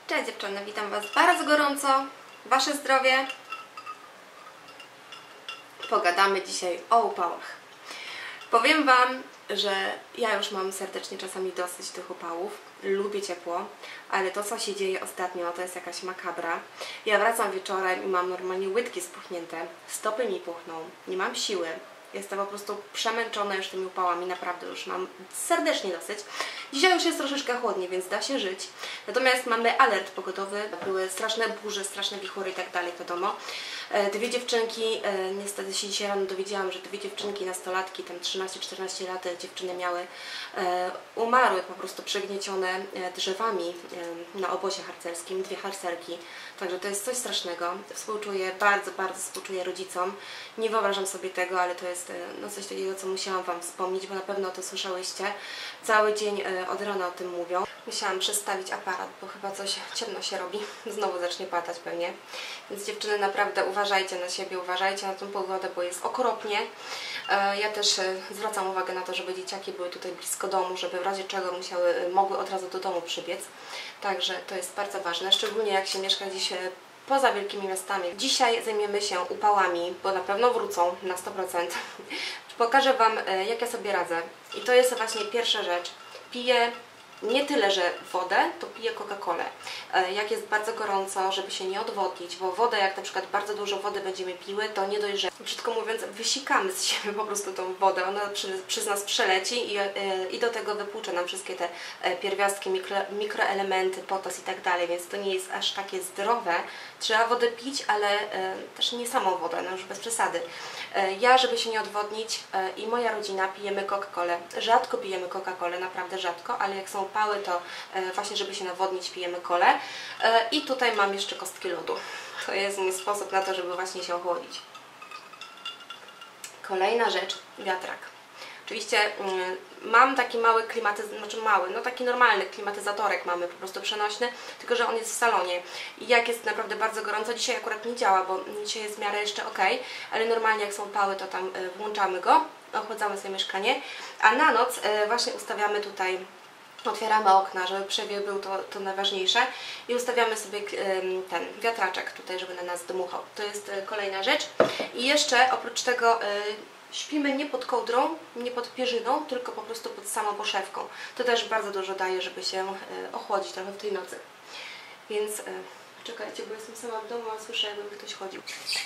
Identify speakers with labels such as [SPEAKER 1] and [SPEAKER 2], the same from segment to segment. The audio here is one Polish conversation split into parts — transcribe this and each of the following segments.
[SPEAKER 1] Cześć dziewczyny, witam Was bardzo gorąco. Wasze zdrowie. Pogadamy dzisiaj o upałach. Powiem Wam, że ja już mam serdecznie czasami dosyć tych upałów. Lubię ciepło, ale to, co się dzieje ostatnio, to jest jakaś makabra. Ja wracam wieczorem i mam normalnie łydki spuchnięte, stopy mi puchną, nie mam siły. Jestem po prostu przemęczona już tymi upałami, naprawdę już mam serdecznie dosyć. Dzisiaj już jest troszeczkę chłodniej, więc da się żyć. Natomiast mamy alert pogodowy, były straszne burze, straszne wichury i tak dalej, wiadomo. Dwie dziewczynki, niestety się dzisiaj rano dowiedziałam, że dwie dziewczynki, nastolatki, tam 13-14 lat dziewczyny miały, umarły po prostu przygniecione drzewami na obozie harcerskim, dwie harcerki. Także to jest coś strasznego. Współczuję, bardzo, bardzo współczuję rodzicom. Nie wyobrażam sobie tego, ale to jest no, coś takiego, co musiałam Wam wspomnieć, bo na pewno o to słyszałyście. Cały dzień od rana o tym mówią. Musiałam przestawić aparat, bo chyba coś ciemno się robi. Znowu zacznie padać pewnie. Więc dziewczyny, naprawdę uważajcie na siebie, uważajcie na tą pogodę, bo jest okropnie. Ja też zwracam uwagę na to, żeby dzieciaki były tutaj blisko domu, żeby w razie czego mogły od razu do domu przybiec. Także to jest bardzo ważne, szczególnie jak się mieszka gdzieś poza wielkimi miastami. Dzisiaj zajmiemy się upałami, bo na pewno wrócą na 100%. Pokażę Wam, jak ja sobie radzę. I to jest właśnie pierwsza rzecz. Piję nie tyle, że wodę, to piję Coca-Colę. Jak jest bardzo gorąco, żeby się nie odwodnić, bo woda, jak na przykład bardzo dużo wody będziemy piły, to nie dość, że, brzydko mówiąc, wysikamy z siebie po prostu tą wodę, ona przez nas przeleci i do tego wypłucze nam wszystkie te pierwiastki, mikroelementy, potas i tak dalej, więc to nie jest aż takie zdrowe. Trzeba wodę pić, ale też nie samą wodę, no już bez przesady. Ja, żeby się nie odwodnić, i moja rodzina pijemy Coca-Colę. Rzadko pijemy Coca-Colę, naprawdę rzadko, ale jak są upały, to właśnie, żeby się nawodnić, pijemy kolę. I tutaj mam jeszcze kostki lodu. To jest mój sposób na to, żeby właśnie się ochłodzić. Kolejna rzecz, wiatrak. Oczywiście mam taki mały no taki normalny klimatyzatorek mamy, po prostu przenośny, tylko że on jest w salonie. I jak jest naprawdę bardzo gorąco, dzisiaj akurat nie działa, bo dzisiaj jest w miarę jeszcze ok, ale normalnie jak są pały, to tam włączamy go, ochładzamy sobie mieszkanie, a na noc właśnie ustawiamy tutaj, otwieramy okna, żeby przewiew był, to najważniejsze, i ustawiamy sobie ten wiatraczek tutaj, żeby na nas dmuchał. To jest kolejna rzecz. I jeszcze oprócz tego śpimy nie pod kołdrą, nie pod pierzyną, tylko po prostu pod samą poszewką. To też bardzo dużo daje, żeby się ochłodzić trochę w tej nocy. Więc czekajcie, bo jestem sama w domu, a słyszę, jakby ktoś chodził.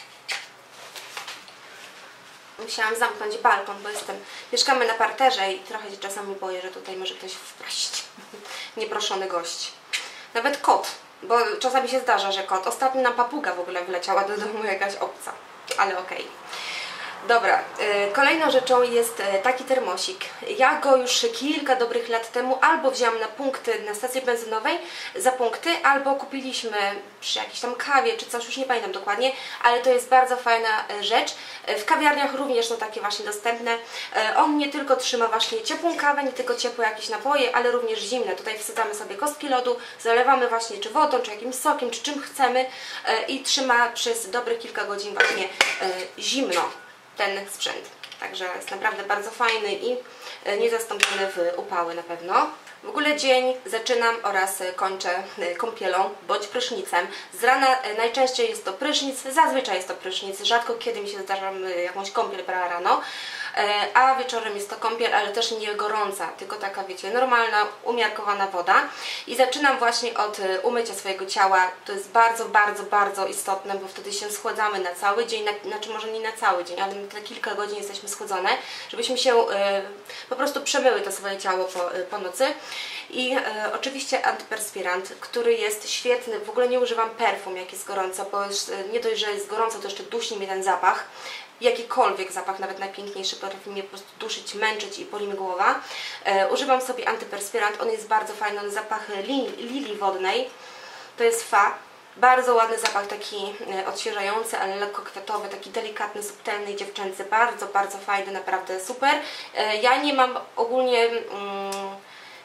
[SPEAKER 1] Musiałam zamknąć balkon, bo mieszkamy na parterze i trochę się czasami boję, że tutaj może ktoś wpaść. Nieproszony gość. Nawet kot, bo czasami się zdarza, że kot. Ostatnio nam papuga w ogóle wleciała do domu, jakaś obca, ale okej. Dobra, kolejną rzeczą jest taki termosik. Ja go już kilka dobrych lat temu albo wzięłam na punkty na stacji benzynowej za punkty, albo kupiliśmy przy jakiejś tam kawie czy coś, już nie pamiętam dokładnie, ale to jest bardzo fajna rzecz. W kawiarniach również są takie właśnie dostępne. On nie tylko trzyma właśnie ciepłą kawę, nie tylko ciepłe jakieś napoje, ale również zimne. Tutaj wsadzamy sobie kostki lodu, zalewamy właśnie czy wodą, czy jakimś sokiem, czy czym chcemy i trzyma przez dobrych kilka godzin właśnie zimno ten sprzęt. Także jest naprawdę bardzo fajny i niezastąpiony w upały na pewno. W ogóle dzień zaczynam oraz kończę kąpielą bądź prysznicem. Z rana najczęściej jest to prysznic, zazwyczaj jest to prysznic, rzadko kiedy mi się zdarza jakąś kąpiel brała rano, a wieczorem jest to kąpiel, ale też nie gorąca, tylko taka, wiecie, normalna, umiarkowana woda. I zaczynam właśnie od umycia swojego ciała. To jest bardzo, bardzo, bardzo istotne, bo wtedy się schładzamy na cały dzień, znaczy może nie na cały dzień, ale na kilka godzin jesteśmy schłodzone, żebyśmy się po prostu przemyły to swoje ciało po nocy. I oczywiście antyperspirant, który jest świetny. W ogóle nie używam perfum, jak jest gorąco, bo już nie dość, że jest gorąco, to jeszcze dusi mnie ten zapach. Jakikolwiek zapach, nawet najpiękniejszy, potrafi mnie po prostu duszyć, męczyć i boli mi głowa. Używam sobie antyperspirant, on jest bardzo fajny, on zapach lilii wodnej, to jest fa. Bardzo ładny zapach, taki odświeżający, ale lekko kwiatowy, taki delikatny, subtelny i dziewczęcy. Bardzo, bardzo fajny, naprawdę super. Ja nie mam ogólnie...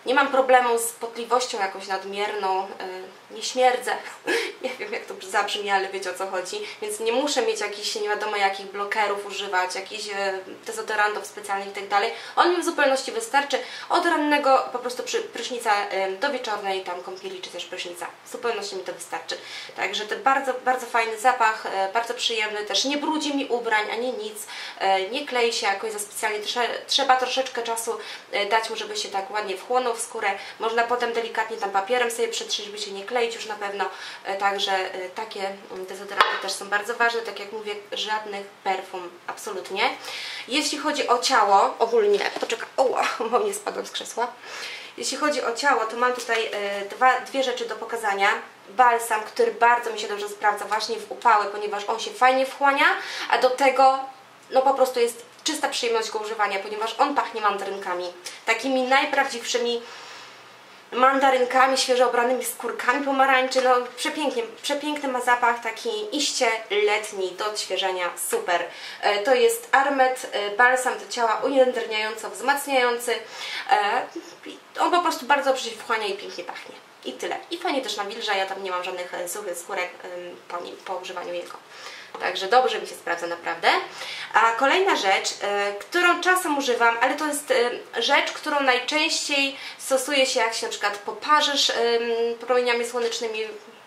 [SPEAKER 1] Nie mam problemu z potliwością jakąś nadmierną, nie śmierdzę, nie wiem jak to zabrzmi, ale wiecie o co chodzi, więc nie muszę mieć jakichś nie wiadomo jakich blokerów używać, jakichś dezodorantów specjalnych i tak dalej. On mi w zupełności wystarczy od rannego po prostu prysznica do wieczornej tam kąpieli czy też prysznica. W zupełności mi to wystarczy. Także to bardzo, bardzo fajny zapach, bardzo przyjemny, też nie brudzi mi ubrań ani nic, nie klei się jakoś za specjalnie, trzeba troszeczkę czasu dać mu, żeby się tak ładnie wchłonął w skórę. Można potem delikatnie tam papierem sobie przetrzeć, żeby się nie kleić już na pewno. Także takie dezodoranty też są bardzo ważne, tak jak mówię, żadnych perfum, absolutnie. Jeśli chodzi o ciało, ogólnie, poczekaj, bo nie spadłam z krzesła. Jeśli chodzi o ciało, to mam tutaj dwie rzeczy do pokazania. Balsam, który bardzo mi się dobrze sprawdza właśnie w upały, ponieważ on się fajnie wchłania, a do tego no po prostu jest czysta przyjemność go używania, ponieważ on pachnie mandarynkami. Takimi najprawdziwszymi mandarynkami, świeżo obranymi skórkami pomarańczy. No przepiękny ma zapach, taki iście letni, do odświeżenia, super. To jest Armet balsam do ciała ujędrniająco, wzmacniający. On po prostu bardzo dobrze się wchłania i pięknie pachnie. I tyle. I fajnie też nawilża, ja tam nie mam żadnych suchych skórek po używaniu jego. Także dobrze mi się sprawdza naprawdę. A kolejna rzecz, którą czasem używam, ale to jest rzecz, którą najczęściej stosuje się, jak się na przykład poparzysz promieniami słonecznymi,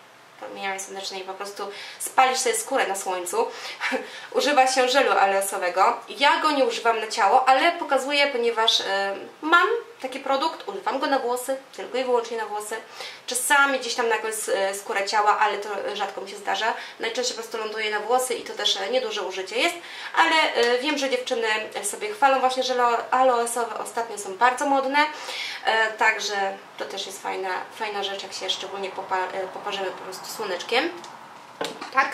[SPEAKER 1] po prostu spalisz sobie skórę na słońcu. Używa się żelu aleosowego. Ja go nie używam na ciało, ale pokazuję, ponieważ mam taki produkt, używam go na włosy, tylko i wyłącznie na włosy. Czasami gdzieś tam na jakąś skórę ciała, ale to rzadko mi się zdarza. Najczęściej po prostu ląduje na włosy i to też nieduże użycie jest, ale wiem, że dziewczyny sobie chwalą właśnie żele aloesowe, ostatnio są bardzo modne, także to też jest fajna rzecz, jak się szczególnie poparzymy po prostu słoneczkiem. Tak?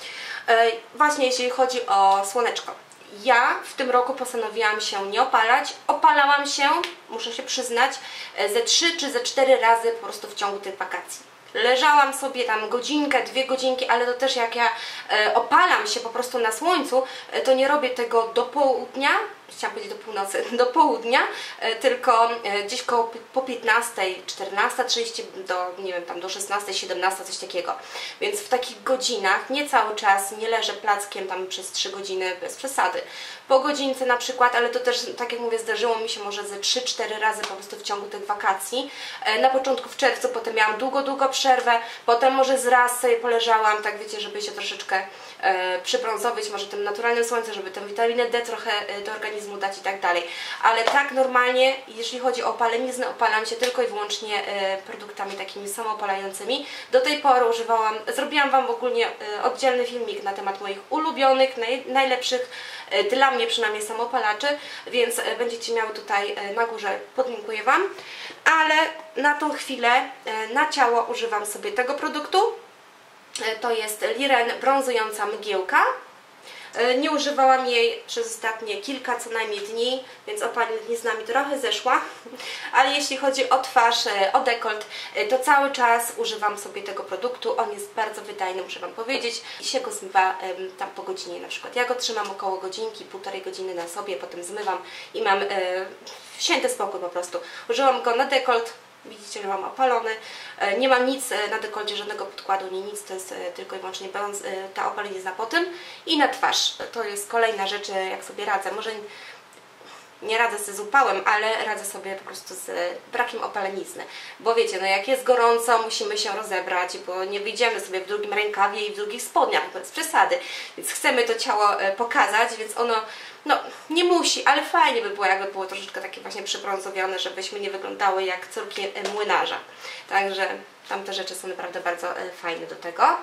[SPEAKER 1] Właśnie jeśli chodzi o słoneczko. Ja w tym roku postanowiłam się nie opalać. Opalałam się, muszę się przyznać, ze 3 czy ze 4 razy po prostu w ciągu tych wakacji. Leżałam sobie tam godzinkę, 2 godzinki, ale to też jak ja opalam się po prostu na słońcu, to nie robię tego do południa, chciałam powiedzieć do północy, do południa, tylko gdzieś po 15, 14:30 do, nie wiem, tam do 16, 17, coś takiego. Więc w takich godzinach, nie cały czas, nie leżę plackiem tam przez 3 godziny, bez przesady. Po godzince na przykład, ale to też, tak jak mówię, zdarzyło mi się może ze 3-4 razy po prostu w ciągu tych wakacji. Na początku w czerwcu, potem miałam długo przerwę, potem może raz sobie poleżałam, tak wiecie, żeby się troszeczkę przybrązowić, może tym naturalnym słońcem, żeby tę witaminę D trochę do organizmu dać i tak dalej. Ale tak normalnie, jeśli chodzi o opaleniznę, opalam się tylko i wyłącznie produktami takimi samoopalającymi. Do tej pory zrobiłam Wam ogólnie oddzielny filmik na temat moich ulubionych, najlepszych dla mnie przynajmniej samoopalaczy, więc będziecie miały tutaj na górze, podlinkuję Wam. Ale na tą chwilę na ciało używam sobie tego produktu. To jest Liren brązująca mgiełka. Nie używałam jej przez ostatnie kilka co najmniej dni, więc opalenizna mi trochę zeszła. Ale jeśli chodzi o twarz, o dekolt, to cały czas używam sobie tego produktu. On jest bardzo wydajny, muszę Wam powiedzieć. I się go zmywa tam po godzinie na przykład. Ja go trzymam około godzinki, 1,5 godziny na sobie, potem zmywam i mam święty spokój po prostu. Użyłam go na dekolt. Widzicie, że mam opalony. Nie mam nic na dekolcie, żadnego podkładu, nie nic, to jest tylko i wyłącznie ta opalenizna po tym. I na twarz. To jest kolejna rzecz, jak sobie radzę. Może nie radzę sobie z upałem, ale radzę sobie po prostu z brakiem opalenizny. Bo wiecie, no jak jest gorąco, musimy się rozebrać, bo nie wyjdziemy sobie w drugim rękawie i w drugich spodniach, bez przesady. Więc chcemy to ciało pokazać, więc ono no nie musi, ale fajnie by było, jakby było troszeczkę takie właśnie przybrązowione, żebyśmy nie wyglądały jak córki młynarza. Także tamte rzeczy są naprawdę bardzo fajne do tego.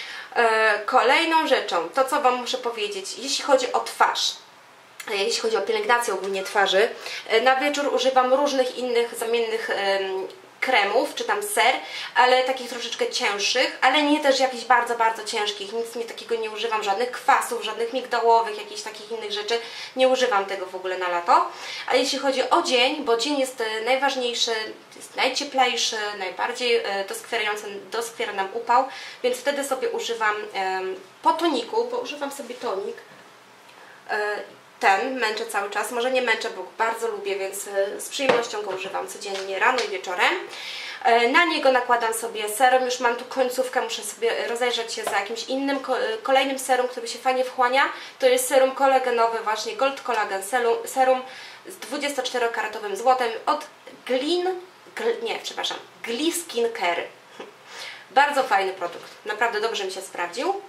[SPEAKER 1] Kolejną rzeczą, to co Wam muszę powiedzieć, jeśli chodzi o twarz. Jeśli chodzi o pielęgnację ogólnie twarzy, na wieczór używam różnych innych zamiennych kremów, czy tam ser, ale takich troszeczkę cięższych, ale nie też jakichś bardzo ciężkich, nic mi takiego nie używam, żadnych kwasów, żadnych migdałowych, jakichś takich innych rzeczy, nie używam tego w ogóle na lato. A jeśli chodzi o dzień, bo dzień jest najważniejszy, jest najcieplejszy, najbardziej doskwiera nam upał, więc wtedy sobie używam po toniku, bo używam sobie tonik, ten męczę cały czas. Może nie męczę, bo bardzo lubię, więc z przyjemnością go używam codziennie rano i wieczorem. Na niego nakładam sobie serum, już mam tu końcówkę, muszę sobie rozejrzeć się za jakimś innym, kolejnym serum, który się fajnie wchłania. To jest serum kolagenowy, właśnie Gold Collagen Serum z 24-karatowym złotem od Gli Skin Care. Bardzo fajny produkt, naprawdę dobrze mi się sprawdził.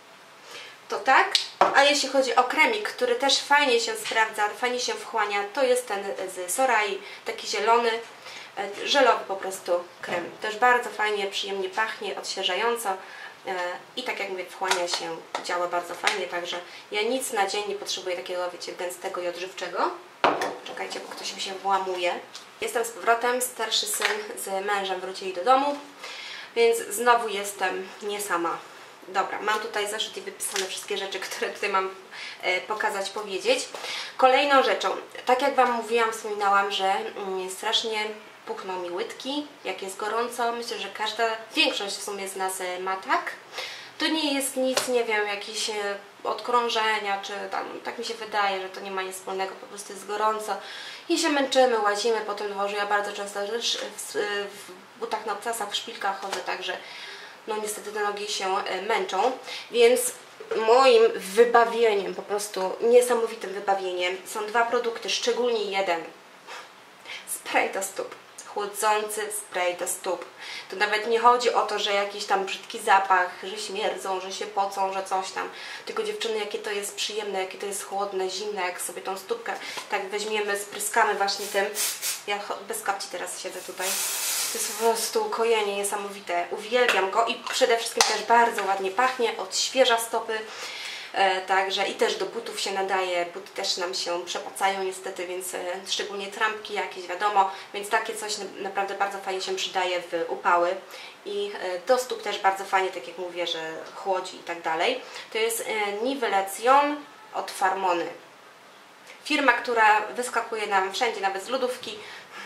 [SPEAKER 1] To tak, a jeśli chodzi o kremik, który też fajnie się sprawdza, fajnie się wchłania, to jest ten z Sorai, taki zielony, żelowy po prostu krem. Też bardzo fajnie, przyjemnie pachnie, odświeżająco i tak jak mówię, wchłania się, działa bardzo fajnie, także ja nic na dzień nie potrzebuję takiego, wiecie, gęstego i odżywczego. Czekajcie, bo ktoś mi się włamuje. Jestem z powrotem, starszy syn z mężem wrócili do domu, więc znowu jestem nie sama. Dobra, mam tutaj zeszyt i wypisane wszystkie rzeczy, które tutaj mam pokazać, powiedzieć. Kolejną rzeczą, tak jak Wam mówiłam, wspominałam, że strasznie puchną mi łydki, jak jest gorąco. Myślę, że większość w sumie z nas ma tak. To nie jest nic, nie wiem, jakieś odkrążenia, czy tam, tak mi się wydaje, że to nie ma nic wspólnego, po prostu jest gorąco i się męczymy, łazimy po tym dworzu. Ja bardzo często też w butach na obcasach, w szpilkach chodzę, także no niestety te nogi się męczą, więc moim wybawieniem, po prostu niesamowitym wybawieniem są dwa produkty, szczególnie jeden. Spray do stóp. Chłodzący spray do stóp. To nawet nie chodzi o to, że jakiś tam brzydki zapach, że śmierdzą, że się pocą, że coś tam. Tylko dziewczyny, jakie to jest przyjemne, jakie to jest chłodne, zimne, jak sobie tą stópkę tak weźmiemy, spryskamy właśnie tym. Ja bez kapci teraz siedzę tutaj. To jest po prostu ukojenie niesamowite. Uwielbiam go i przede wszystkim też bardzo ładnie pachnie, odświeża stopy. Także i też do butów się nadaje, buty też nam się przepacają niestety, więc szczególnie trampki jakieś, wiadomo, więc takie coś naprawdę bardzo fajnie się przydaje w upały i do stóp też bardzo fajnie, tak jak mówię, że chłodzi i tak dalej. To jest Nivellation od Farmony. Firma, która wyskakuje nam wszędzie, nawet z lodówki,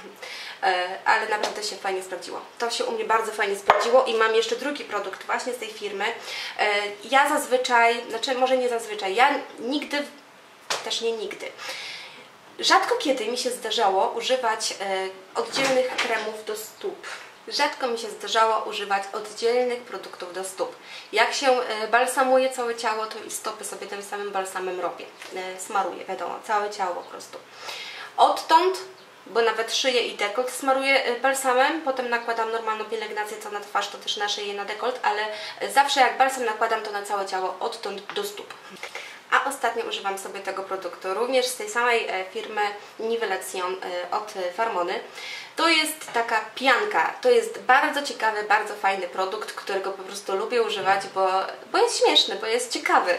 [SPEAKER 1] ale naprawdę się fajnie sprawdziło. To się u mnie bardzo fajnie sprawdziło i mam jeszcze drugi produkt właśnie z tej firmy. Ja zazwyczaj, znaczy może nie zazwyczaj, ja nigdy, też nie nigdy, rzadko kiedy mi się zdarzało używać oddzielnych kremów do stóp. Rzadko mi się zdarzało używać oddzielnych produktów do stóp. Jak się balsamuje całe ciało, to i stopy sobie tym samym balsamem robię. Smaruję, wiadomo, całe ciało po prostu. Odtąd, bo nawet szyję i dekolt smaruję balsamem, potem nakładam normalną pielęgnację, co na twarz, to też na szyję, na dekolt, ale zawsze jak balsam nakładam to na całe ciało, odtąd do stóp. A ostatnio używam sobie tego produktu, również z tej samej firmy Nivellation od Farmony. To jest taka pianka, to jest bardzo ciekawy, bardzo fajny produkt, którego po prostu lubię używać, bo jest śmieszny, bo jest ciekawy.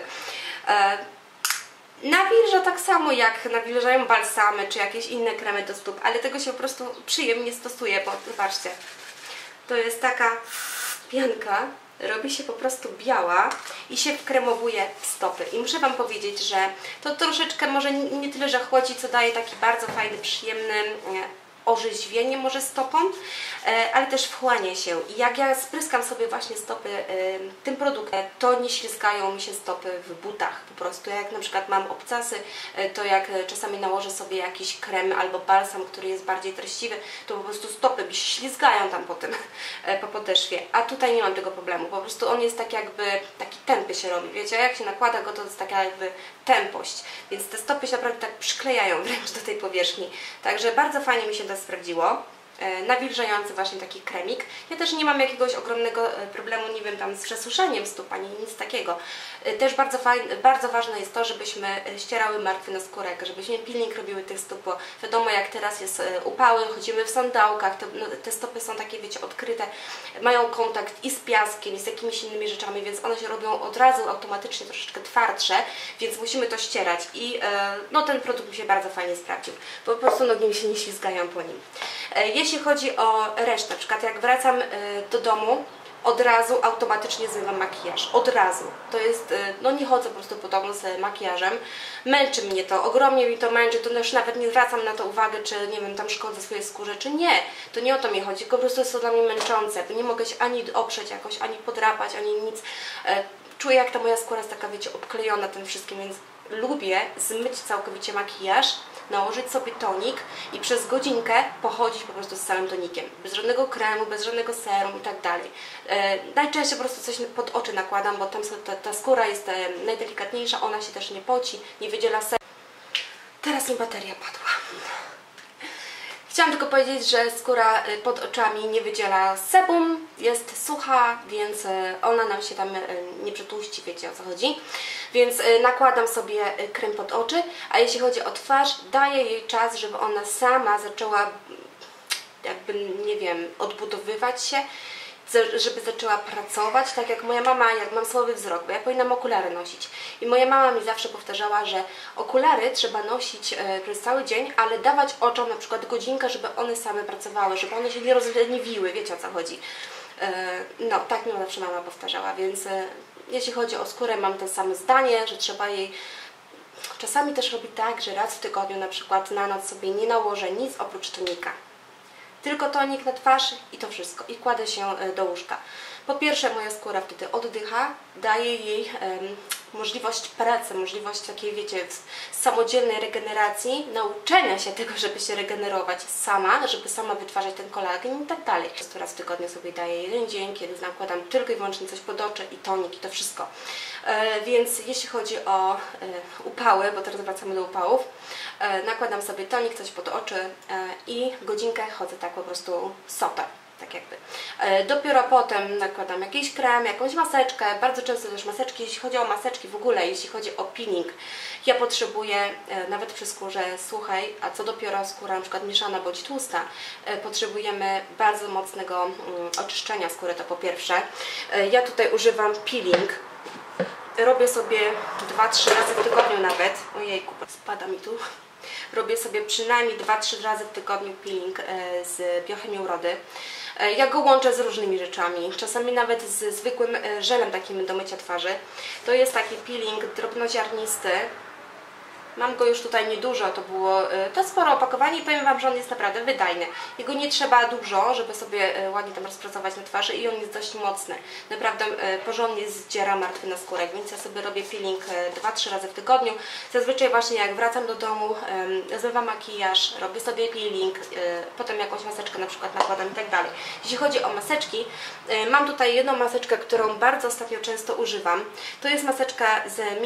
[SPEAKER 1] Nawilża tak samo jak nawilżają balsamy czy jakieś inne kremy do stóp, ale tego się po prostu przyjemnie stosuje, bo zobaczcie, to jest taka pianka, robi się po prostu biała i się wkremowuje w stopy. I muszę Wam powiedzieć, że to troszeczkę może nie tyle, że chłodzi, co daje taki bardzo fajny, przyjemny orzeźwienie może stopom, ale też wchłania się. I jak ja spryskam sobie właśnie stopy tym produktem, to nie ślizgają mi się stopy w butach po prostu. Jak na przykład mam obcasy, to jak czasami nałożę sobie jakiś krem albo balsam, który jest bardziej treściwy, to po prostu stopy mi się ślizgają tam po tym, po podeszwie. A tutaj nie mam tego problemu. Po prostu on jest tak jakby, taki tępy się robi. Wiecie, jak się nakłada go, to jest taka jakby tępość. Więc te stopy się naprawdę tak przyklejają wręcz do tej powierzchni. Także bardzo fajnie mi się to sprawdziło. Nawilżający właśnie taki kremik. Ja też nie mam jakiegoś ogromnego problemu, nie wiem, tam z przesuszeniem stóp, ani nic takiego. Też bardzo ważne jest to, żebyśmy ścierały martwy naskórek, żebyśmy peeling robiły tych stóp, bo wiadomo, jak teraz jest upały, chodzimy w sandałkach, te stopy są takie, wiecie, odkryte, mają kontakt i z piaskiem, i z jakimiś innymi rzeczami, więc one się robią od razu automatycznie troszeczkę twardsze, więc musimy to ścierać i no, ten produkt mi się bardzo fajnie sprawdził, bo po prostu nogi mi się nie ślizgają po nim. Jeśli chodzi o resztę, na przykład jak wracam do domu, od razu automatycznie zmywam makijaż. Od razu. To jest, no nie chodzę po prostu po domu z makijażem. Męczy mnie to, ogromnie mi to męczy, to już nawet nie zwracam na to uwagę, czy nie wiem, tam szkodzę swojej skórze, czy nie. To nie o to mi chodzi, tylko po prostu jest to dla mnie męczące. Nie mogę się ani oprzeć jakoś, ani podrapać, ani nic. Czuję, jak ta moja skóra jest taka, wiecie, obklejona tym wszystkim, więc lubię zmyć całkowicie makijaż, nałożyć sobie tonik i przez godzinkę pochodzić po prostu z całym tonikiem. Bez żadnego kremu, bez żadnego serum i tak dalej. Najczęściej po prostu coś pod oczy nakładam, bo tam ta skóra jest najdelikatniejsza, ona się też nie poci, nie wydziela serum. Teraz mi bateria padła. Chciałam tylko powiedzieć, że skóra pod oczami nie wydziela sebum, jest sucha, więc ona nam się tam nie przetłuści, wiecie o co chodzi. Więc nakładam sobie krem pod oczy, a jeśli chodzi o twarz, daję jej czas, żeby ona sama zaczęła jakby, nie wiem, odbudowywać się, żeby zaczęła pracować, tak jak moja mama, jak mam słaby wzrok, bo ja powinnam okulary nosić. I moja mama mi zawsze powtarzała, że okulary trzeba nosić przez cały dzień, ale dawać oczom na przykład godzinkę, żeby one same pracowały, żeby one się nie rozleniwiły, wiecie o co chodzi. No, tak mi zawsze mama powtarzała, więc jeśli chodzi o skórę, mam to samo zdanie, że trzeba jej... Czasami też robić tak, że raz w tygodniu na przykład na noc sobie nie nałożę nic oprócz tonika. Tylko tonik na twarz i to wszystko. I kładę się do łóżka. Po pierwsze, moja skóra wtedy oddycha, daje jej możliwość pracy, możliwość takiej, wiecie, samodzielnej regeneracji, nauczenia się tego, żeby się regenerować sama, żeby sama wytwarzać ten kolagen i tak dalej. Raz w tygodniu sobie daję jeden dzień, kiedy nakładam tylko i wyłącznie coś pod oczy i tonik i to wszystko. Więc jeśli chodzi o upały, bo teraz wracamy do upałów, nakładam sobie tonik, coś pod oczy i godzinkę chodzę tak po prostu sopę. Tak jakby. Dopiero potem nakładam jakiś krem, jakąś maseczkę, bardzo często też maseczki, jeśli chodzi o maseczki w ogóle, jeśli chodzi o peeling, ja potrzebuję nawet przy skórze suchej, a co dopiero skóra na przykład mieszana bądź tłusta, potrzebujemy bardzo mocnego oczyszczenia skóry, to po pierwsze. Ja tutaj używam peeling, robię sobie 2-3 razy w tygodniu nawet, ojejku, spada mi tu. Robię sobie przynajmniej 2-3 razy w tygodniu peeling z biochemią urody. Ja go łączę z różnymi rzeczami, czasami nawet z zwykłym żelem takim do mycia twarzy. To jest taki peeling drobnoziarnisty. Mam go już tutaj niedużo, to sporo opakowanie i powiem Wam, że on jest naprawdę wydajny. Jego nie trzeba dużo, żeby sobie ładnie tam rozpracować na twarzy i on jest dość mocny. Naprawdę porządnie zdziera martwy na skórek, więc ja sobie robię peeling 2-3 razy w tygodniu. Zazwyczaj właśnie jak wracam do domu, zmywam makijaż, robię sobie peeling, potem jakąś maseczkę na przykład nakładam i tak dalej. Jeśli chodzi o maseczki, mam tutaj jedną maseczkę, którą bardzo ostatnio często używam. To jest maseczka z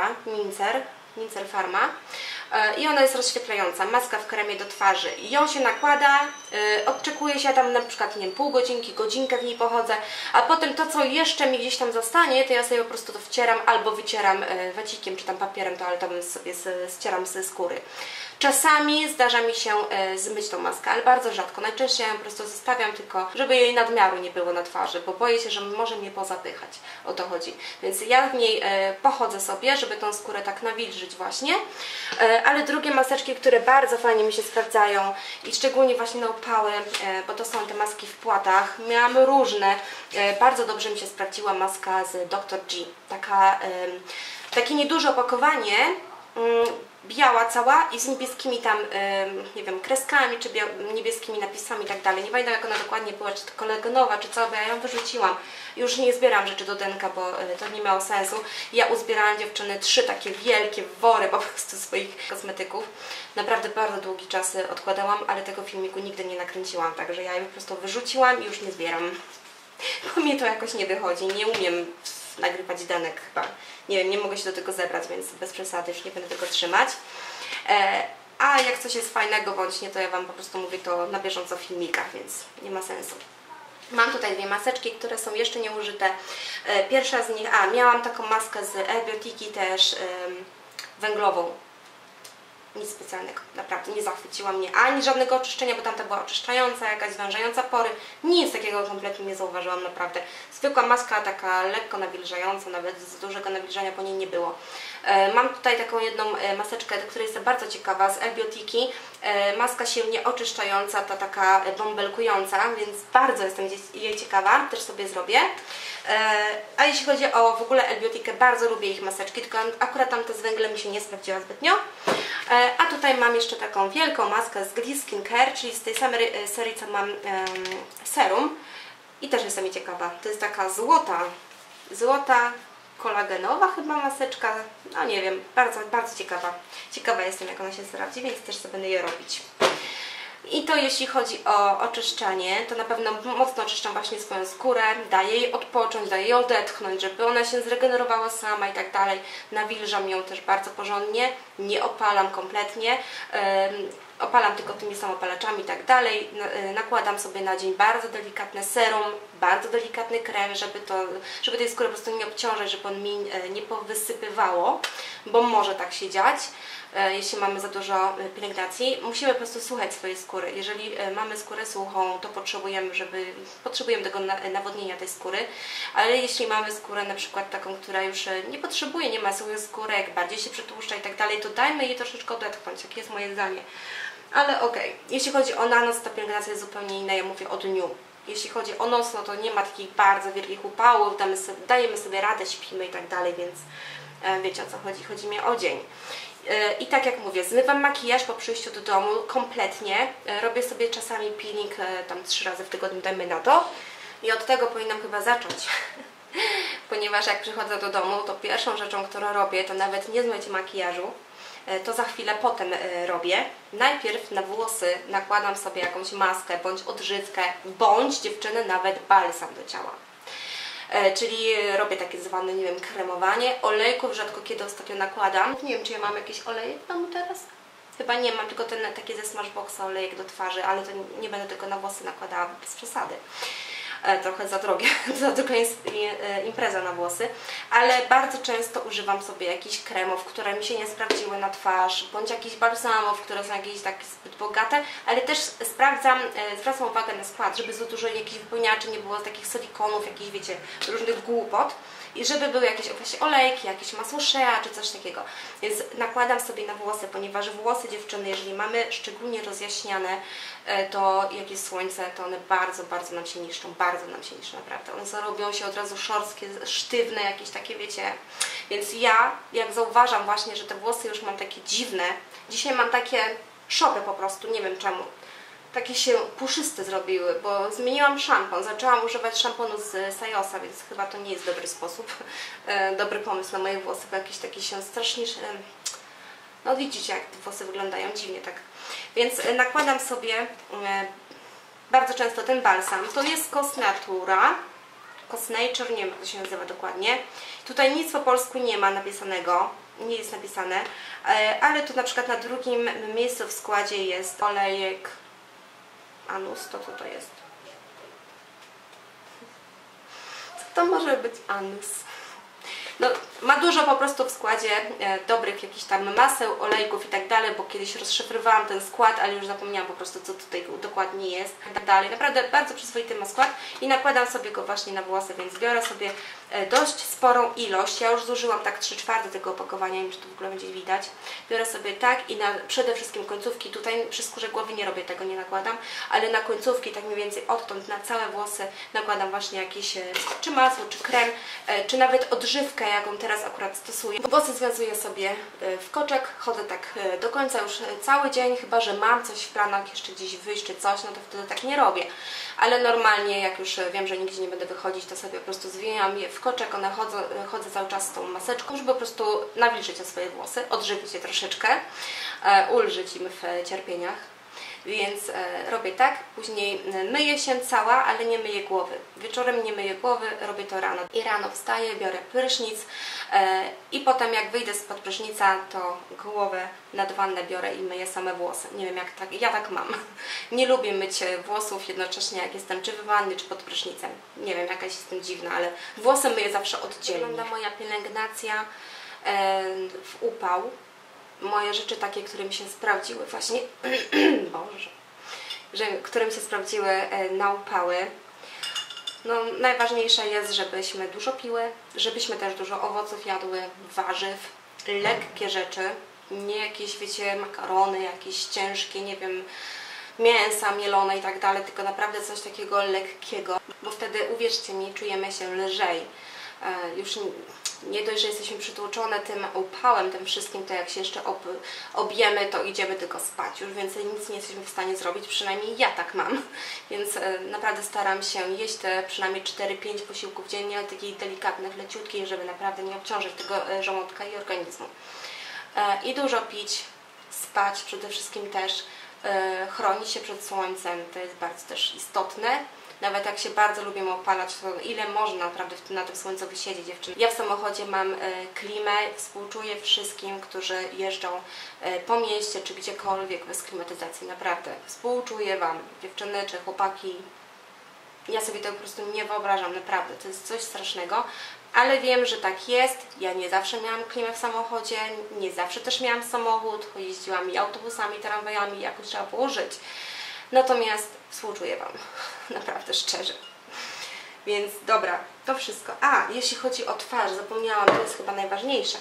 [SPEAKER 1] Mincer Pharma i ona jest rozświetlająca, maska w kremie do twarzy. Ją się nakłada, odczekuje się tam na przykład, nie wiem, pół godzinki, godzinkę w niej pochodzę, a potem to, co jeszcze mi gdzieś tam zostanie, to ja sobie po prostu to wcieram albo wycieram wacikiem czy tam papierem toaletowym, sobie ścieram ze skóry. Czasami zdarza mi się zmyć tą maskę, ale bardzo rzadko. Najczęściej ja ją po prostu zostawiam tylko, żeby jej nadmiaru nie było na twarzy, bo boję się, że może mnie pozapychać. O to chodzi. Więc ja w niej pochodzę sobie, żeby tą skórę tak nawilżyć właśnie. Ale drugie maseczki, które bardzo fajnie mi się sprawdzają i szczególnie właśnie na upały, bo to są te maski w płatach. Miałam różne. Bardzo dobrze mi się sprawdziła maska z Dr. G. Takie nieduże opakowanie, biała cała i z niebieskimi tam, nie wiem, kreskami, czy niebieskimi napisami i tak dalej. Nie pamiętam, jak ona dokładnie była, czy to kolagenowa, czy co, bo ja ją wyrzuciłam. Już nie zbieram rzeczy do denka, bo to nie miało sensu. Ja uzbierałam, dziewczyny, 3 takie wielkie wory po prostu swoich kosmetyków. Naprawdę bardzo długi czas odkładałam, ale tego filmiku nigdy nie nakręciłam, także ja je po prostu wyrzuciłam i już nie zbieram. Bo mnie to jakoś nie wychodzi, nie umiem nagrywać denek chyba. Nie wiem, nie mogę się do tego zebrać, więc bez przesady już nie będę tego trzymać. A jak coś jest fajnego bądź nie, to ja Wam po prostu mówię to na bieżąco w filmikach, więc nie ma sensu. Mam tutaj 2 maseczki, które są jeszcze nieużyte. Pierwsza z nich, miałam taką maskę z Elbiotiki też węglową. Nic specjalnego, naprawdę nie zachwyciła mnie ani żadnego oczyszczenia, bo tamta była oczyszczająca, jakaś zwężająca pory. Nic takiego kompletnie nie zauważyłam, naprawdę. Zwykła maska, taka lekko nawilżająca, nawet z dużego nawilżania po niej nie było. Mam tutaj taką jedną maseczkę, która jest bardzo ciekawa, z Elbiotiki. Maska silnie oczyszczająca, ta taka bąbelkująca, więc bardzo jestem jej ciekawa, też sobie zrobię. A jeśli chodzi o w ogóle Elbiotikę, bardzo lubię ich maseczki, tylko akurat tamta z węglem mi się nie sprawdziła zbytnio. A tutaj mam jeszcze taką wielką maskę z Gliss Skin Care, czyli z tej samej serii, co mam serum. I też jestem jej ciekawa. To jest taka złota kolagenowa chyba maseczka, no nie wiem, bardzo, bardzo ciekawa jestem, jak ona się sprawdzi, więc też sobie będę je robić. I to jeśli chodzi o oczyszczanie, to na pewno mocno oczyszczam właśnie swoją skórę, daję jej odpocząć, daję jej odetchnąć, żeby ona się zregenerowała sama i tak dalej. Nawilżam ją też bardzo porządnie, nie opalam kompletnie, opalam tylko tymi samopalaczami i tak dalej. Nakładam sobie na dzień bardzo delikatne serum, bardzo delikatny krem, żeby tej skóry po prostu nie obciążać, żeby on mi nie powysypywało, bo może tak się dziać. Jeśli mamy za dużo pielęgnacji, musimy po prostu słuchać swojej skóry. Jeżeli mamy skórę suchą, to potrzebujemy tego nawodnienia tej skóry, ale jeśli mamy skórę na przykład taką, która już nie potrzebuje, nie ma suchych skórek, bardziej się przetłuszcza i tak dalej, to dajmy jej troszeczkę odetchnąć, jakie jest moje zdanie. Ale okej, jeśli chodzi o na noc, ta pielęgnacja jest zupełnie inna, ja mówię o dniu. Jeśli chodzi o noc, no to nie ma takich bardzo wielkich upałów, dajemy sobie radę, śpimy i tak dalej, więc wiecie, o co chodzi. Chodzi mi o dzień. I tak jak mówię, zmywam makijaż po przyjściu do domu kompletnie. Robię sobie czasami peeling tam 3 razy w tygodniu, dajmy na to. I od tego powinnam chyba zacząć. Ponieważ jak przychodzę do domu, to pierwszą rzeczą, którą robię, to nawet nie zmycie makijażu. To za chwilę potem robię. Najpierw na włosy nakładam sobie jakąś maskę, bądź odżywkę, bądź dziewczyny nawet balsam do ciała. Czyli robię takie zwane, nie wiem, kremowanie. Olejków rzadko kiedy ostatnio nakładam. Nie wiem, czy ja mam jakiś olejek w domu teraz? Chyba nie mam, tylko ten taki ze Smashboxa olejek do twarzy, ale to nie będę tylko na włosy nakładała bez przesady. Trochę za drogie, za droga impreza na włosy, ale bardzo często używam sobie jakichś kremów, które mi się nie sprawdziły na twarz, bądź jakichś balsamów, które są jakieś takie zbyt bogate, ale też zwracam uwagę na skład, żeby za dużo jakichś wypełniaczy nie było, takich silikonów, jakichś, wiecie, różnych głupot i żeby były jakieś właśnie olejki, jakieś masło shea czy coś takiego. Więc nakładam sobie na włosy, ponieważ włosy dziewczyny, jeżeli mamy szczególnie rozjaśniane, to jak jest słońce, to one bardzo, bardzo nam się niszczą, naprawdę. One zarobią się od razu szorstkie, sztywne, jakieś takie, wiecie. Więc ja, jak zauważam właśnie, że te włosy już mam takie dziwne, dzisiaj mam takie szopy po prostu, nie wiem czemu. Takie się puszyste zrobiły, bo zmieniłam szampon, zaczęłam używać szamponu z Sajosa, więc chyba to nie jest dobry sposób, dobry pomysł na moje włosy, bo jakieś takie się strasznie, no widzicie jak te włosy wyglądają dziwnie tak. Więc nakładam sobie bardzo często ten balsam, to jest Cos Natura, Cos Nature, nie wiem jak to się nazywa dokładnie. Tutaj nic po polsku nie ma napisanego, nie jest napisane, ale tu na przykład na drugim miejscu w składzie jest olejek Anus, to co to jest? Co to może być Anus? No, ma dużo po prostu w składzie dobrych jakichś tam maseł, olejków i tak dalej, bo kiedyś rozszyfrowałam ten skład, ale już zapomniałam po prostu, co tutaj dokładnie jest i tak dalej. Naprawdę bardzo przyzwoity ma skład i nakładam sobie go właśnie na włosy, więc biorę sobie dość sporą ilość. Ja już zużyłam tak 3/4 tego opakowania, nie wiem, czy to w ogóle będzie widać. Biorę sobie tak i na przede wszystkim końcówki, tutaj przy skórze głowy nie robię tego, nie nakładam, ale na końcówki, tak mniej więcej odtąd na całe włosy nakładam właśnie jakieś czy masło, czy krem, czy nawet odżywkę, jaką teraz akurat stosuję. Włosy związuję sobie w koczek, chodzę tak do końca już cały dzień, chyba że mam coś w planach, jeszcze gdzieś wyjść czy coś, no to wtedy tak nie robię. Ale normalnie, jak już wiem, że nigdzie nie będę wychodzić, to sobie po prostu zwijam je w koczek, chodzę cały czas z tą maseczką, żeby po prostu nawilżyć swoje włosy, odżywić je troszeczkę, ulżyć im w cierpieniach. Więc robię tak, później myję się cała, ale nie myję głowy. Wieczorem nie myję głowy, robię to rano. I rano wstaję, biorę prysznic i potem jak wyjdę spod prysznica, to głowę nad wannę biorę i myję same włosy. Nie wiem jak tak, ja tak mam. Nie lubię myć włosów jednocześnie jak jestem czy w wannie, czy pod prysznicem. Nie wiem, jakaś jestem dziwna, ale włosy myję zawsze oddzielnie. Wygląda moja pielęgnacja w upał. Moje rzeczy takie, które mi się sprawdziły właśnie, Boże, które mi się sprawdziły na upały. No, najważniejsze jest, żebyśmy dużo piły, żebyśmy też dużo owoców jadły, warzyw, lekkie rzeczy, nie jakieś, wiecie, makarony, jakieś ciężkie, nie wiem, mięsa mielone i tak dalej, tylko naprawdę coś takiego lekkiego, bo wtedy, uwierzcie mi, czujemy się lżej. Już nie dość, że jesteśmy przytłoczone tym upałem, tym wszystkim, to jak się jeszcze objemy, to idziemy tylko spać. Już więcej nic nie jesteśmy w stanie zrobić, przynajmniej ja tak mam. Więc naprawdę staram się jeść te przynajmniej 4-5 posiłków dziennie, ale takich delikatnych, leciutkich, żeby naprawdę nie obciążyć tego żołądka i organizmu. I dużo pić, spać przede wszystkim też, chronić się przed słońcem, to jest bardzo też istotne. Nawet jak się bardzo lubimy opalać, to ile można naprawdę na tym słońcu wysiedzieć, dziewczyny. Ja w samochodzie mam klimę, współczuję wszystkim, którzy jeżdżą po mieście czy gdziekolwiek bez klimatyzacji. Naprawdę współczuję Wam, dziewczyny czy chłopaki. Ja sobie tego po prostu nie wyobrażam, naprawdę, to jest coś strasznego. Ale wiem, że tak jest. Ja nie zawsze miałam klimę w samochodzie, nie zawsze też miałam samochód, jeździłam i autobusami, tramwajami, jakoś trzeba było żyć. Natomiast współczuję Wam, naprawdę szczerze. Więc dobra, to wszystko. A, jeśli chodzi o twarz, zapomniałam, to jest chyba najważniejsze.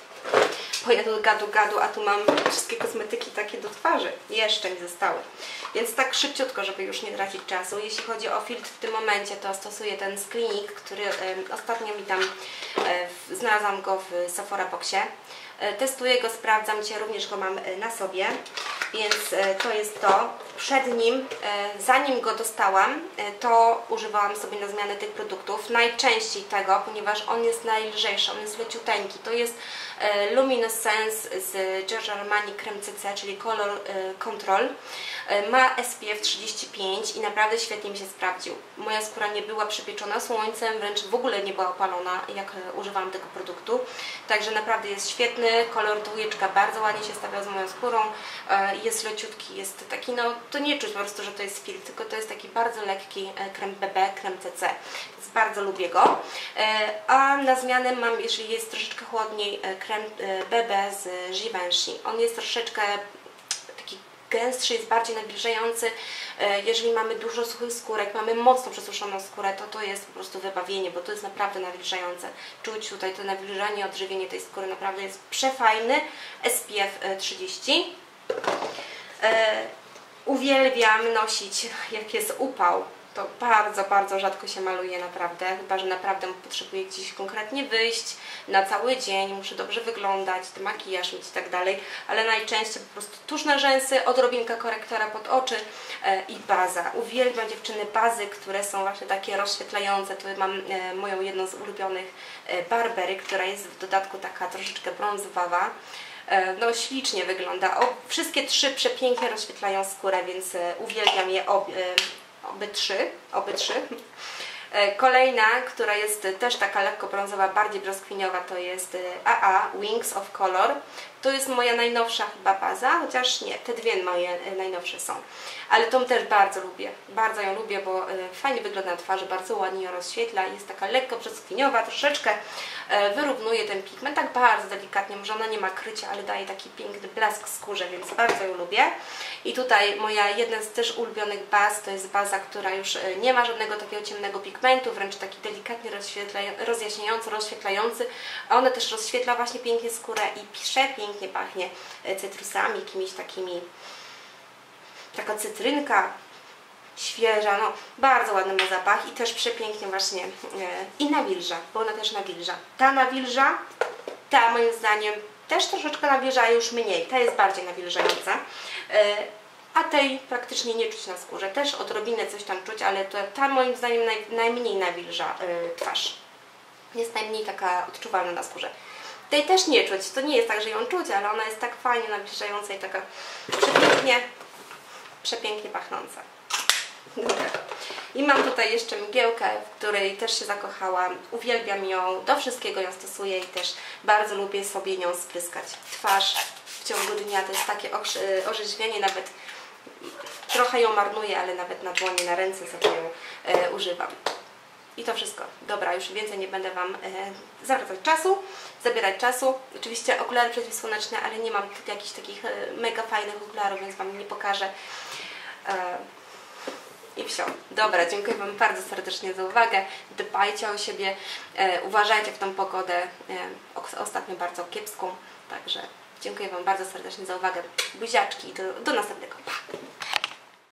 [SPEAKER 1] Bo ja tu gadu, a tu mam wszystkie kosmetyki takie do twarzy. Jeszcze mi zostały. Więc tak szybciutko, żeby już nie tracić czasu. Jeśli chodzi o filtr w tym momencie, to stosuję ten z Clinique, który ostatnio mi tam znalazłam go w Sephora Boxie. Testuję go, sprawdzam Cię, również go mam na sobie. Więc to jest to. Przed nim, zanim go dostałam, to używałam sobie na zmianę tych produktów. Najczęściej tego, ponieważ on jest najlżejszy, on jest leciuteńki. To jest Luminescence z Giorgio Armani Creme CC, czyli Color Control. Ma SPF 35 i naprawdę świetnie mi się sprawdził. Moja skóra nie była przypieczona słońcem, wręcz w ogóle nie była opalona, jak używałam tego produktu. Także naprawdę jest świetny. Kolor dwójeczka bardzo ładnie się stawia z moją skórą. Jest leciutki, jest taki, no to nie czuć po prostu, że to jest filtr, tylko to jest taki bardzo lekki krem BB, krem CC, więc bardzo lubię go. A na zmianę mam, jeżeli jest troszeczkę chłodniej, krem BB z Givenchy. On jest troszeczkę taki gęstszy, jest bardziej nawilżający. Jeżeli mamy dużo suchych skórek, mamy mocno przesuszoną skórę, to jest po prostu wybawienie, bo to jest naprawdę nawilżające. Czuć tutaj to nawilżenie, odżywienie tej skóry, naprawdę jest przefajny. SPF 30. Uwielbiam nosić, jak jest upał, to bardzo rzadko się maluje naprawdę, chyba że naprawdę potrzebuję gdzieś konkretnie wyjść na cały dzień, muszę dobrze wyglądać, makijaż mieć i tak dalej, ale najczęściej po prostu tusz na rzęsy, odrobinka korektora pod oczy i baza. Uwielbiam, dziewczyny, bazy, które są właśnie takie rozświetlające. Tu mam moją jedną z ulubionych Barbery, która jest w dodatku taka troszeczkę brązowawa. No ślicznie wygląda. Wszystkie trzy przepięknie rozświetlają skórę, więc uwielbiam je obie trzy. Kolejna, która jest też taka lekko brązowa, bardziej brzoskwiniowa, to jest AA Wings of Color. To jest moja najnowsza chyba baza, chociaż nie, te dwie moje najnowsze są. Ale tą też bardzo lubię. Bardzo ją lubię, bo fajnie wygląda na twarzy, bardzo ładnie ją rozświetla. Jest taka lekko brzoskwiniowa, troszeczkę wyrównuje ten pigment, tak bardzo delikatnie. Może ona nie ma krycia, ale daje taki piękny blask skórze, więc bardzo ją lubię. I tutaj moja jedna z też ulubionych baz, to jest baza, która już nie ma żadnego takiego ciemnego pigmentu, wręcz taki delikatnie rozjaśniający, rozświetlający. A ona też rozświetla właśnie pięknie skórę i przepięknie pachnie cytrusami, jakimiś takimi, taka cytrynka świeża, no bardzo ładny ma zapach i też przepięknie właśnie i nawilża, bo ona też nawilża. Ta nawilża, ta moim zdaniem też troszeczkę nawilża, a już mniej, ta jest bardziej nawilżająca, a tej praktycznie nie czuć na skórze, też odrobinę coś tam czuć, ale ta moim zdaniem najmniej nawilża twarz, jest najmniej taka odczuwalna na skórze. Tej też nie czuć, to nie jest tak, że ją czuć, ale ona jest tak fajnie nawilżająca i taka przepięknie pachnąca. Dobra. I mam tutaj jeszcze mgiełkę, w której też się zakochałam. Uwielbiam ją, do wszystkiego ją stosuję i też bardzo lubię sobie nią spryskać twarz w ciągu dnia. To jest takie orzeźwienie, nawet trochę ją marnuję, ale nawet na dłonie, na ręce sobie ją używam. I to wszystko. Dobra, już więcej nie będę Wam zabierać czasu. Oczywiście okulary przeciwsłoneczne, ale nie mam jakichś takich mega fajnych okularów, więc Wam nie pokażę. I wsio. Dobra, dziękuję Wam bardzo serdecznie za uwagę. Dbajcie o siebie, uważajcie w tą pogodę, ostatnio bardzo kiepską. Także dziękuję Wam bardzo serdecznie za uwagę. Buziaczki, do następnego. Pa!